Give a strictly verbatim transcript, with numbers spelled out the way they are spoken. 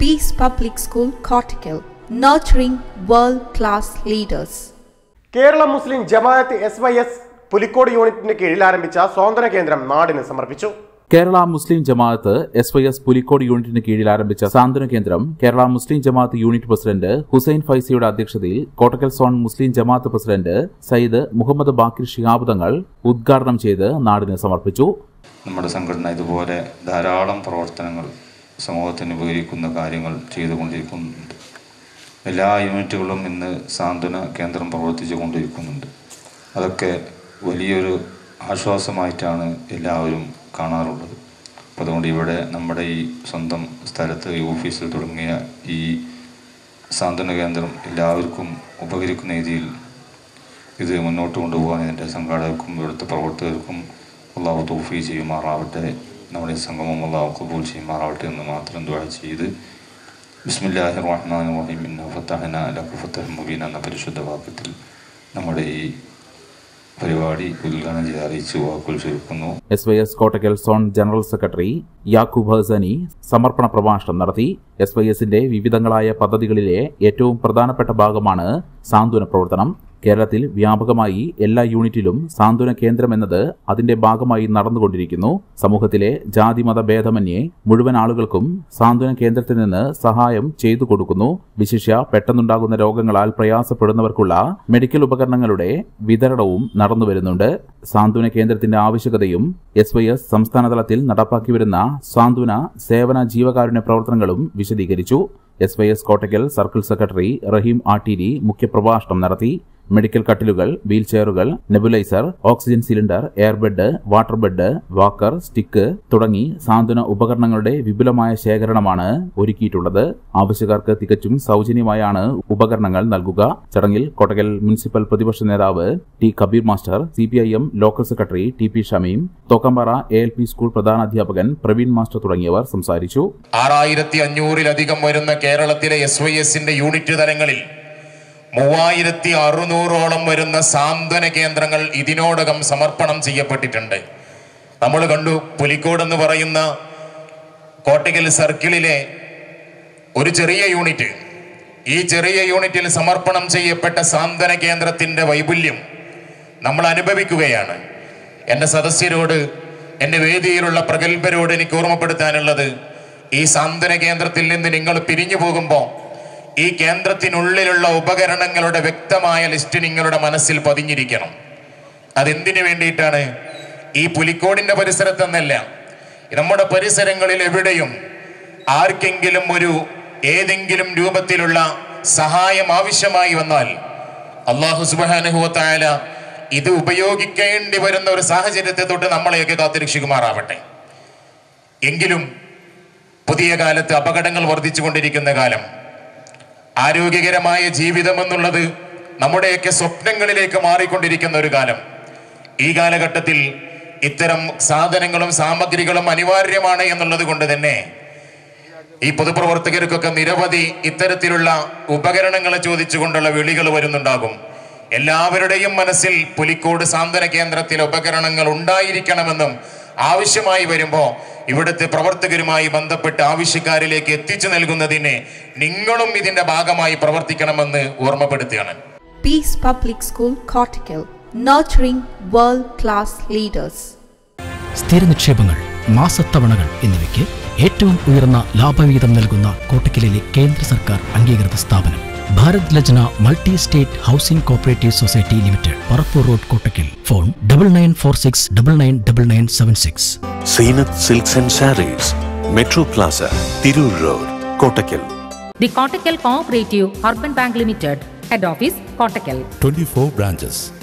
Peace Public School, Cortical, nurturing world-class leaders. Kerala Muslim Jamaat S Y S Pulikkode യൂണിറ്റിന് കീഴിൽ ആരംഭിച്ച സ്വാതന്ത്ര്യ കേന്ദ്രം നാടിന് സമർപ്പിച്ചു. Kerala Muslim Jamaat S Y S Pulikkode യൂണിറ്റിന് കീഴിൽ ആരംഭിച്ച സാന്ത്വന കേന്ദ്രം കേരള മുസ്ലിം ജമാഅത്ത് യൂണിറ്റ് പ്രസിഡന്റ് ഹുസൈൻ ഫൈസിയുടെ അധ്യക്ഷതയിൽ കോട്ടക്കൽ സോൺ മുസ്ലിം ജമാഅത്ത് പ്രസിഡന്റ് സയ്യിദ് മുഹമ്മദ് ബാക്കിർ ശിഹാബ് തങ്ങൾ ഉദ്ഘാടനം ചെയ്ത് നാടിന് സമർപ്പിച്ചു. നമ്മുടെ സംഘടന ഇതുപോലെ ധാരാളം പ്രവർത്തനങ്ങൾ സമൂഹത്തിന് ഉപകരിക്കുന്ന കാര്യങ്ങൾ ചെയ്തുകൊണ്ടിരിക്കുന്നുണ്ട്. എല്ലാ യൂണിറ്റുകളും ഇന്ന് സാന്ത്വന കേന്ദ്രം പ്രവർത്തിച്ചു കൊണ്ടിരിക്കുന്നുണ്ട്. അതൊക്കെ വലിയൊരു ആശ്വാസമായിട്ടാണ് എല്ലാവരും കാണാറുള്ളത്. അപ്പോൾ അതുകൊണ്ട് ഇവിടെ നമ്മുടെ ഈ സ്വന്തം സ്ഥലത്ത് ഈ ഓഫീസിൽ തുടങ്ങിയ ഈ സാന്ത്വന കേന്ദ്രം എല്ലാവർക്കും ഉപകരിക്കുന്ന രീതിയിൽ ഇത് മുന്നോട്ട് കൊണ്ടുപോകാൻ ഇതിൻ്റെ സംഘാടകർക്കും ഇവിടുത്തെ പ്രവർത്തകർക്കും അള്ളാഹു തൗഫീഖ് ചെയ്യുമാറാവട്ടെ. നമ്മുടെ സംഗമം അള്ളാഹു ഖബൂൽ ചെയ്യുമാറാവട്ടെ എന്ന് മാത്രം ദുആ ചെയ്ത് ബിസ്മില്ലാഹിർ റഹ്മാനിർ റഹീം ഇന്നാ ഫതഹ്നാ ലക ഫതഹൻ മുബീന എന്ന പരിശുദ്ധ വാക്യത്തിൽ നമ്മുടെ ഈ പരിപാടി ഉദ്ഘാടനം ചെയ്ത് അറിയിച്ചു വാക്കുകൾ ചുരുക്കുന്നു. S Y S Kottakkal zone general secretary Yakub Hasani സമർപ്പണ പ്രഭാഷണം നടത്തി. എസ് വൈ എസിന്റെ വിവിധങ്ങളായ പദ്ധതികളിലെ ഏറ്റവും പ്രധാനപ്പെട്ട ഭാഗമാണ് സാന്ത്വന പ്രവർത്തനം. കേരളത്തിൽ വ്യാപകമായി എല്ലാ യൂണിറ്റിലും സാന്ത്വന കേന്ദ്രം എന്നത് അതിന്റെ ഭാഗമായി നടന്നുകൊണ്ടിരിക്കുന്നു. സമൂഹത്തിലെ ജാതിമത ഭേദമന്യേ മുഴുവൻ ആളുകൾക്കും സാന്ത്വന കേന്ദ്രത്തിൽ നിന്ന് സഹായം ചെയ്തു കൊടുക്കുന്നു. വിശിഷ്യ പെട്ടെന്നുണ്ടാകുന്ന രോഗങ്ങളാൽ പ്രയാസപ്പെടുന്നവർക്കുള്ള മെഡിക്കൽ ഉപകരണങ്ങളുടെ വിതരണവും നടന്നുവരുന്നുണ്ട്. സാന്ത്വന കേന്ദ്രത്തിന്റെ ആവശ്യകതയും എസ് വൈ എസ് സംസ്ഥാനതലത്തിൽ നടപ്പാക്കി വരുന്ന സാന്ത്വന സേവന ജീവകാരുണ്യ പ്രവർത്തനങ്ങളും വിശദീകരിച്ചു. S Y S Kottakkal circle secretary Rahim Atteeri മുഖ്യപ്രഭാഷണം നടത്തി. മെഡിക്കൽ കട്ടിലുകൾ, വീൽ ചെയറുകൾ, nebuliser, oxygen cylinder, airbed, water bed, walker, stick തുടങ്ങി സാന്ത്വന ഉപകരണങ്ങളുടെ വിപുലമായ ശേഖരണമാണ് ഒരുക്കിയിട്ടുള്ളത്. ആവശ്യക്കാർക്ക് തികച്ചും സൗജന്യമായാണ് ഉപകരണങ്ങൾ നൽകുക. ചടങ്ങിൽ കോട്ടക്കൽ മുനിസിപ്പൽ പ്രതിപക്ഷ നേതാവ് T Kabeer master, C P I M local secretary T P Shameem, Thokkampara A L P school പ്രധാനാധ്യാപകൻ പ്രവീൺ മാസ്റ്റർ തുടങ്ങിയവർ സംസാരിച്ചു. ആറായിരത്തി അഞ്ഞൂറിലധികം വരുന്ന കേരളത്തിലെ എസ് വൈ എസിന്റെ യൂണിറ്റ് തലങ്ങളിൽ മൂവായിരത്തി അറുന്നൂറോളം വരുന്ന സാന്ത്വന കേന്ദ്രങ്ങൾ ഇതിനോടകം സമർപ്പണം ചെയ്യപ്പെട്ടിട്ടുണ്ട്. നമ്മൾ കണ്ടു പുലിക്കോട് എന്ന് പറയുന്ന കോട്ടക്കൽ സർക്കിളിലെ ഒരു ചെറിയ യൂണിറ്റ്. ഈ ചെറിയ യൂണിറ്റിൽ സമർപ്പണം ചെയ്യപ്പെട്ട സാന്ത്വന കേന്ദ്രത്തിന്റെ വൈപുല്യം നമ്മൾ അനുഭവിക്കുകയാണ്. എൻ്റെ സദസ്യരോട്, എൻ്റെ വേദിയിലുള്ള പ്രഗത്ഭരോട് എനിക്ക് ഓർമ്മപ്പെടുത്താനുള്ളത്, ഈ സാന്ത്വന കേന്ദ്രത്തിൽ നിന്ന് നിങ്ങൾ പിരിഞ്ഞു പോകുമ്പോൾ ഈ കേന്ദ്രത്തിനുള്ളിലുള്ള ഉപകരണങ്ങളുടെ വ്യക്തമായ ലിസ്റ്റ് നിങ്ങളുടെ മനസ്സിൽ പതിഞ്ഞിരിക്കണം. അതെന്തിനു വേണ്ടിയിട്ടാണ്? ഈ പുലിക്കോടിന്റെ പരിസരത്തെന്നല്ല, നമ്മുടെ പരിസരങ്ങളിൽ എവിടെയും ആർക്കെങ്കിലും ഒരു ഏതെങ്കിലും രൂപത്തിലുള്ള സഹായം ആവശ്യമായി വന്നാൽ അല്ലാഹു സുബ്ഹാനഹു വ തആല ഇത് ഉപയോഗിക്കേണ്ടി വരുന്ന ഒരു സാഹചര്യത്തെ തൊട്ട് നമ്മളെയൊക്കെ കാത്തുരക്ഷിക്കുമാറാവട്ടെ. എങ്കിലും പുതിയ കാലത്ത് അപകടങ്ങൾ വർദ്ധിച്ചുകൊണ്ടിരിക്കുന്ന കാലം, ആരോഗ്യകരമായ ജീവിതം എന്നുള്ളത് നമ്മുടെയൊക്കെ സ്വപ്നങ്ങളിലേക്ക് മാറിക്കൊണ്ടിരിക്കുന്ന ഒരു കാലം. ഈ കാലഘട്ടത്തിൽ ഇത്തരം സാധനങ്ങളും സാമഗ്രികളും അനിവാര്യമാണ് എന്നുള്ളത് കൊണ്ട് തന്നെ ഈ പൊതുപ്രവർത്തകർക്കൊക്കെ നിരവധി ഇത്തരത്തിലുള്ള ഉപകരണങ്ങളെ ചോദിച്ചുകൊണ്ടുള്ള വിളികൾ വരുന്നുണ്ടാകും. എല്ലാവരുടെയും മനസ്സിൽ പുലിക്കോട് സാന്ത്വന കേന്ദ്രത്തിൽ ഉപകരണങ്ങൾ ഉണ്ടായിരിക്കണമെന്നും ആവശ്യമായി വരുമ്പോൾ ഇവിടുത്തെ പ്രവർത്തകരുമായി ബന്ധപ്പെട്ട് ആവശ്യക്കാരിലേക്ക് എത്തിച്ചു നൽകുന്നതിന് നിങ്ങളും ഇതിന്റെ ഭാഗമായി പ്രവർത്തിക്കണമെന്ന് ഓർമ്മപ്പെടുത്തുകയാണ്. Peace Public School, Cortical, nurturing world-class leaders. സ്ഥിര നിക്ഷേപങ്ങൾ, മാസത്തവണകൾ എന്നിവയ്ക്ക് ഏറ്റവും ഉയർന്ന ലാഭവിഹിതം നൽകുന്ന കോട്ടക്കലിലെ കേന്ദ്ര സർക്കാർ അംഗീകൃത സ്ഥാപനം Bharat Lajna multi state housing cooperative society limited, Parappur road, Kottakkal. Phone double nine four six double nine double nine seven six. Zeenath silks and sarees, metro plaza, Tirur road, Kottakkal. The Kottakkal Cooperative Urban Bank Limited, Head Office, Kottakkal. twenty-four branches.